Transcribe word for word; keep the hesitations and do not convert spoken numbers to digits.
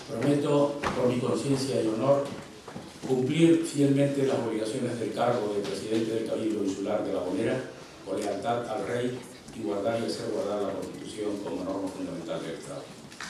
Prometo, por mi conciencia y honor, cumplir fielmente las obligaciones del cargo de Presidente del Cabildo Insular de La Gomera, con lealtad al Rey y guardar y hacer guardar la Constitución como norma fundamental del Estado.